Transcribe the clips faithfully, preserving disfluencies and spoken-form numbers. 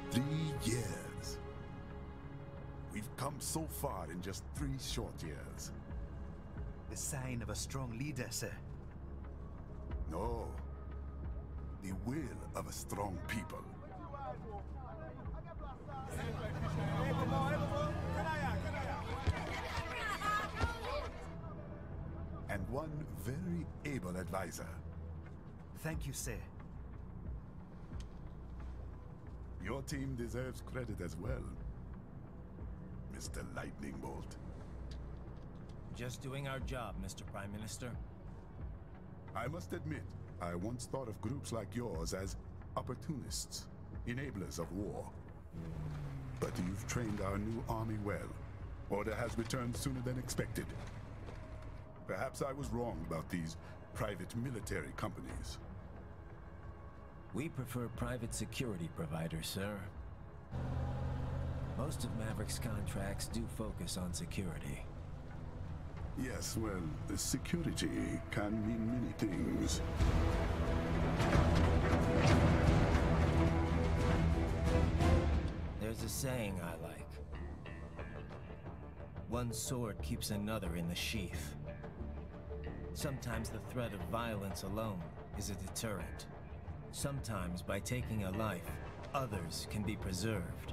Three years. We've come so far in just three short years. The sign of a strong leader, sir. No. The will of a strong people. And one very able advisor. Thank you, sir. Your team deserves credit as well, Mister Lightning Bolt. Just doing our job, Mister Prime Minister. I must admit, I once thought of groups like yours as opportunists, enablers of war. But you've trained our new army well. Order has returned sooner than expected. Perhaps I was wrong about these private military companies. We prefer private security providers, sir. Most of Maverick's contracts do focus on security. Yes, well, security can mean many things. There's a saying I like. One sword keeps another in the sheath. Sometimes the threat of violence alone is a deterrent. Sometimes by taking a life, others can be preserved.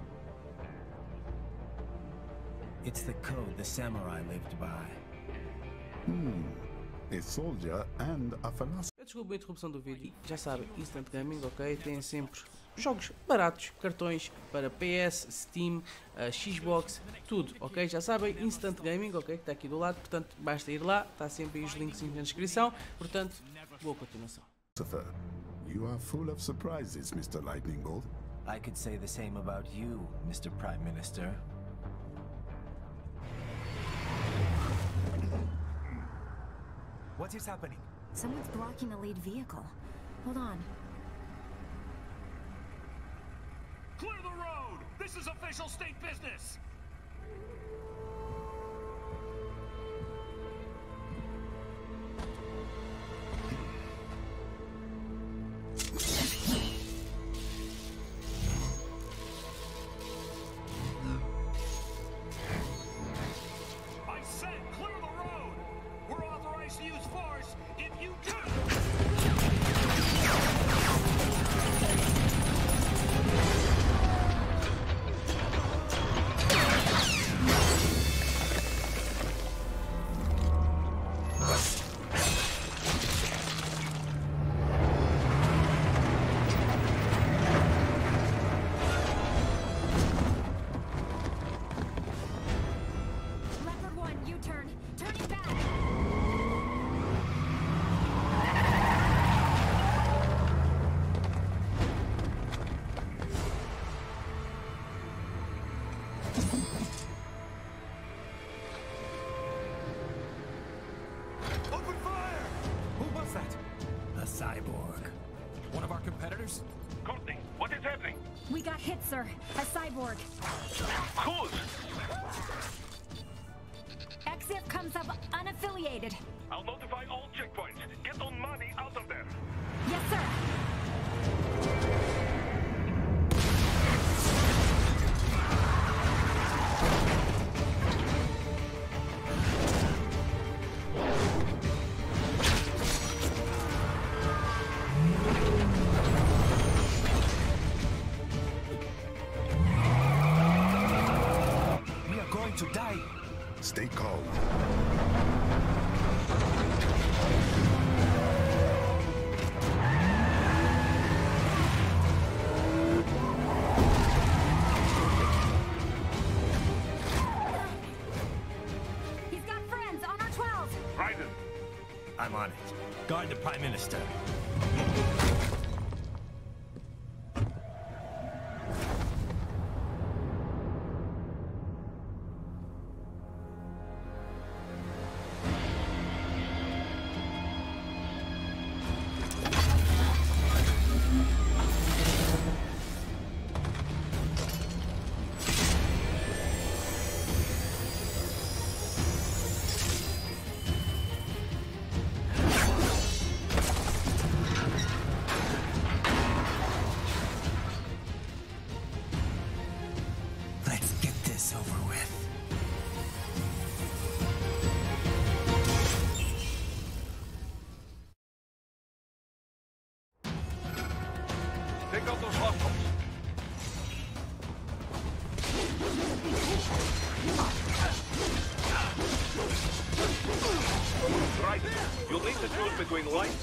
It's the code the samurai lived by. Hmm. A soldier and a philosopher. Desculpa a interrupção do vídeo. Já sabem, Instant Gaming, ok? Tem sempre jogos baratos, cartões para P S, Steam, uh, Xbox, tudo, ok? Já sabem, Instant Gaming, ok? Que está aqui do lado, portanto basta ir lá, está sempre aí os links na descrição. Portanto, boa continuação. You are full of surprises, Mister Lightning Bolt. I could say the same about you, Mister Prime Minister. What is happening? Someone's blocking the lead vehicle. Hold on. Clear the road! This is official state business! I said clear the road! We're authorized to use force if you do! Leopard one, U-turn. Turning back. Open fire! Who was that? A cyborg. One of our competitors? Courtney, what is happening? We got hit, sir. A cyborg. Whose? X F comes up unaffiliated. I'll notify all checkpoints. Get on money out of there. Yes, sir. We are going to die. Stay calm. He's got friends on our twelve. Raiden, I'm on it. Guard the Prime Minister.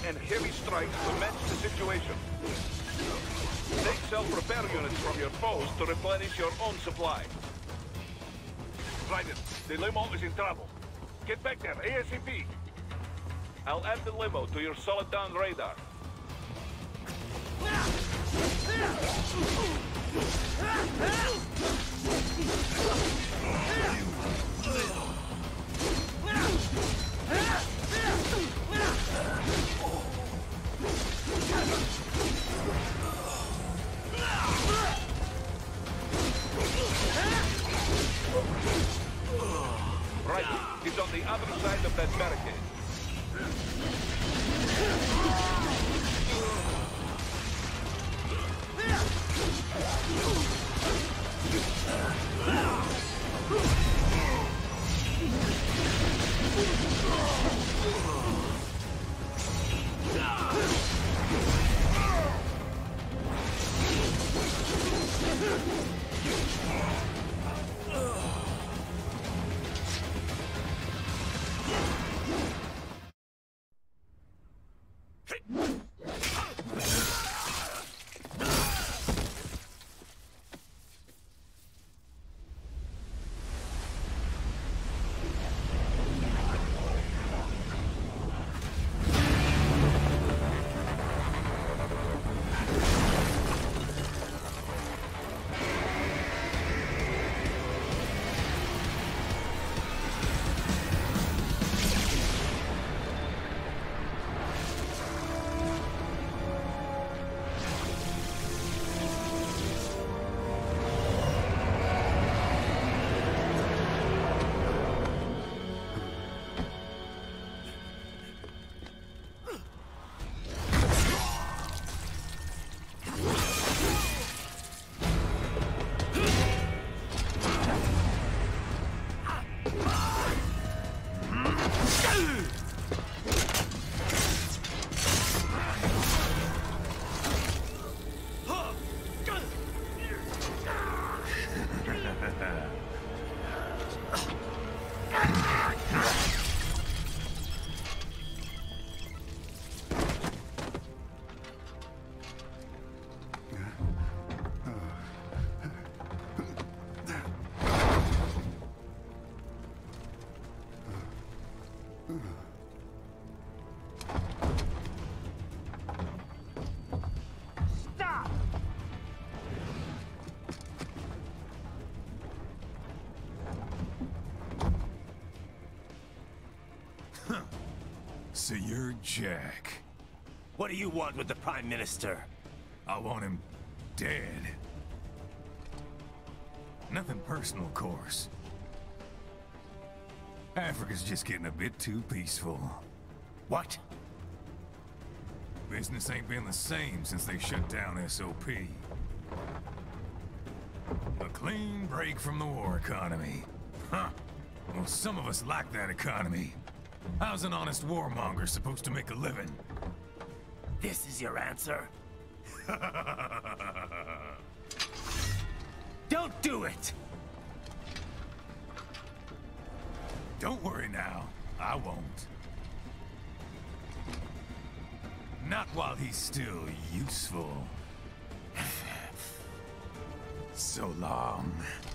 and heavy strikes to match the situation. Take self-repair units from your foes to replenish your own supply. Raiden, the limo is in trouble. Get back there, ASAP. I'll add the limo to your solid down radar. Right, he's on the other side of that barricade. So you're Jack. What do you want with the Prime Minister? I want him dead. Nothing personal, of course. Africa's just getting a bit too peaceful. What? Business ain't been the same since they shut down S O P. A clean break from the war economy. Huh. Well, some of us like that economy. How's an honest warmonger supposed to make a living? This is your answer? Don't do it! Don't worry now. I won't. Not while he's still useful. So long.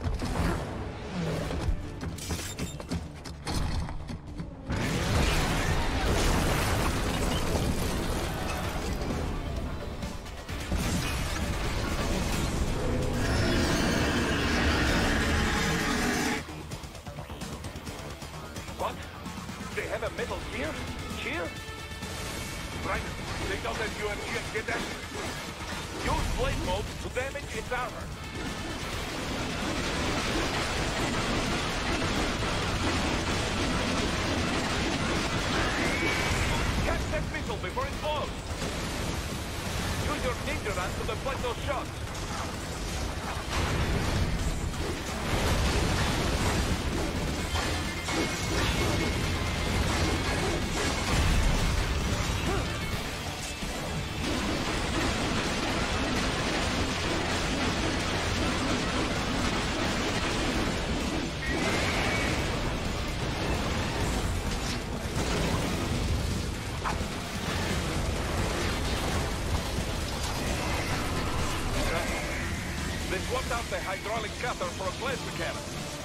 What? They have a metal gear? Here? Right. Take out that U M G and get after it. Use blade mode to damage its armor. Catch that missile before it blows. Use your ninja run to deflect those shots. swapped out the hydraulic cutter for a plasma cannon.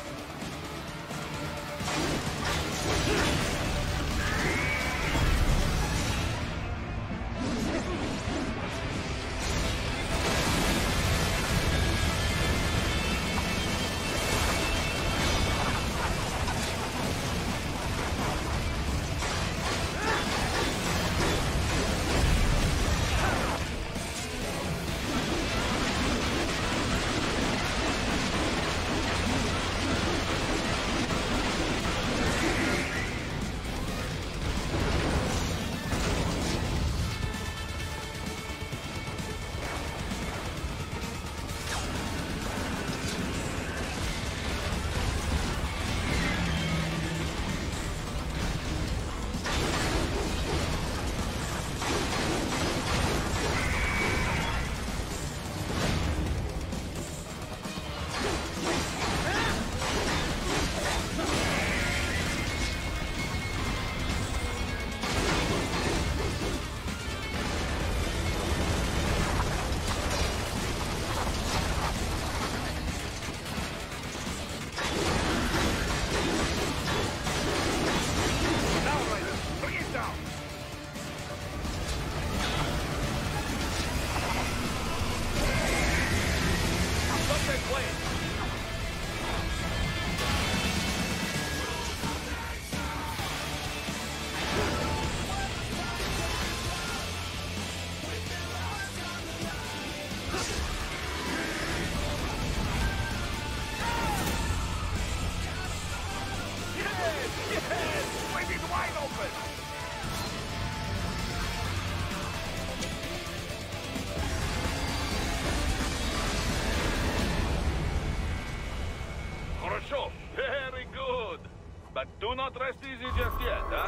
Very good. But do not rest easy just yet, huh?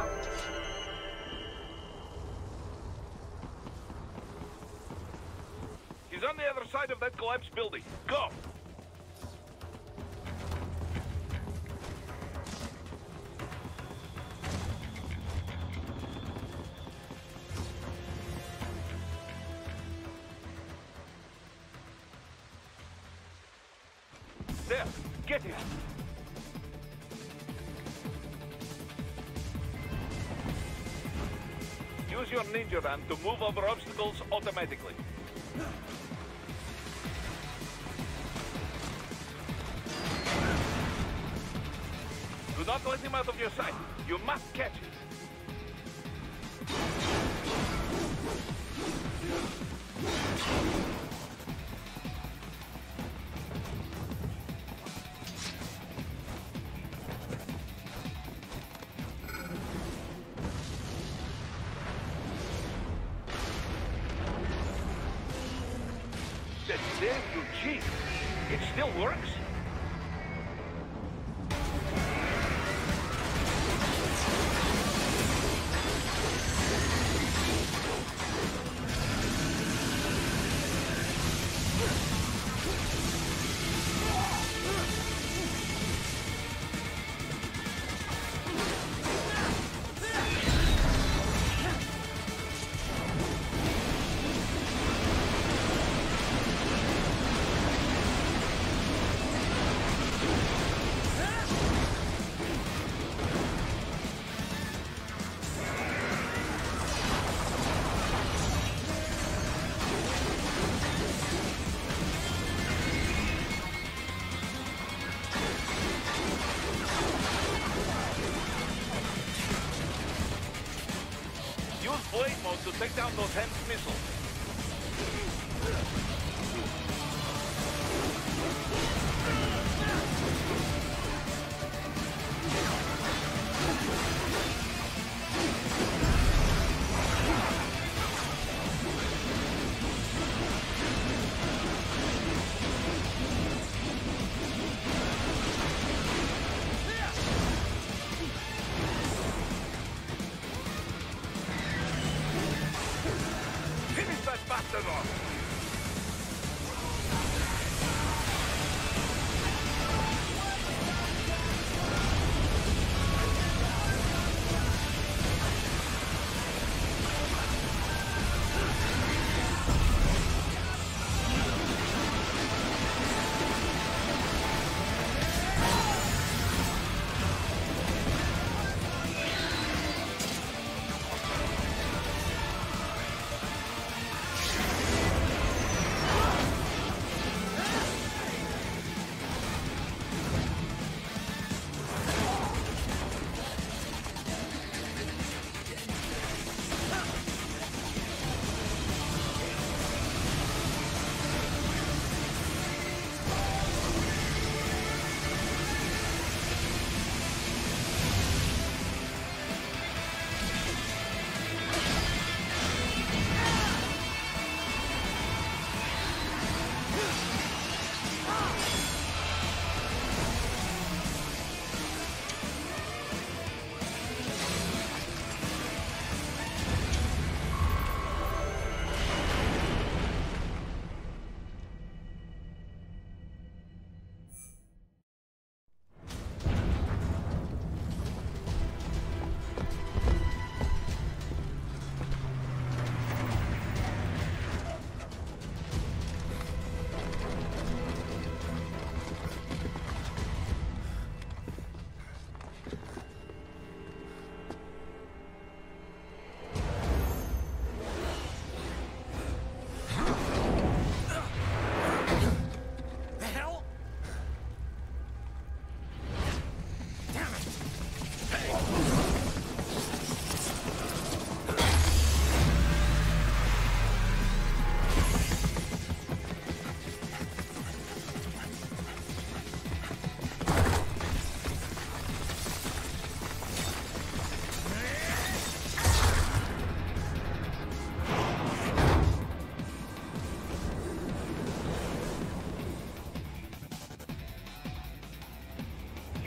He's on the other side of that collapsed building. Go! There, get him! Use your ninja van to move over obstacles automatically. Do not let him out of your sight. You must catch him. That damn you cheat. It still works? Use blade mode to take down those Hem's missiles. Finish that bastard off!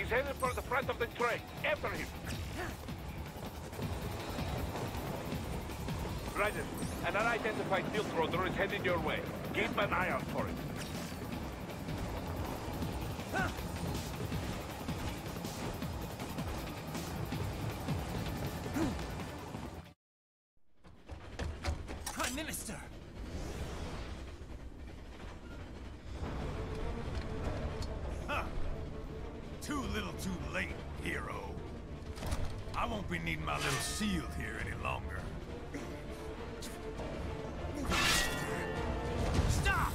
headed for the front of the train. After him. Raiden, an unidentified field roader is headed your way. Keep an eye out for it. Prime Minister! Huh. Too little too late, hero. I won't be needing my little shield here any longer. Stop!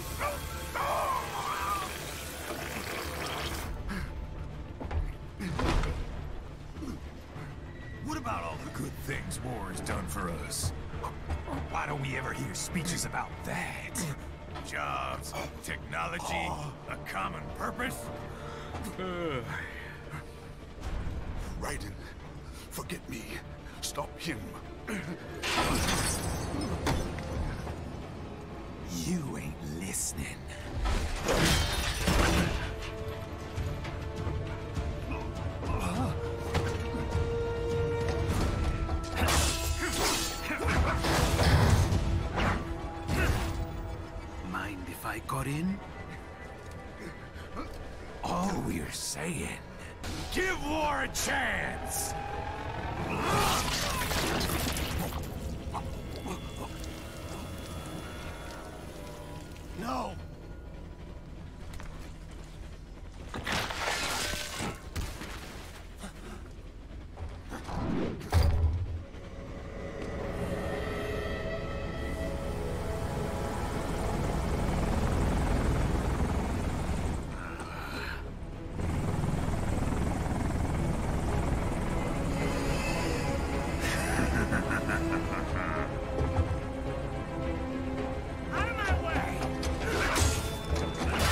What about all the good things war has done for us? Why don't we ever hear speeches about that? Jobs, technology, a common purpose? Raiden, forget me. Stop him. You ain't listening. Mind if I got in? All we're saying, give war a chance! No!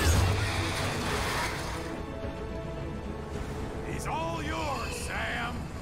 He's all yours, Sam!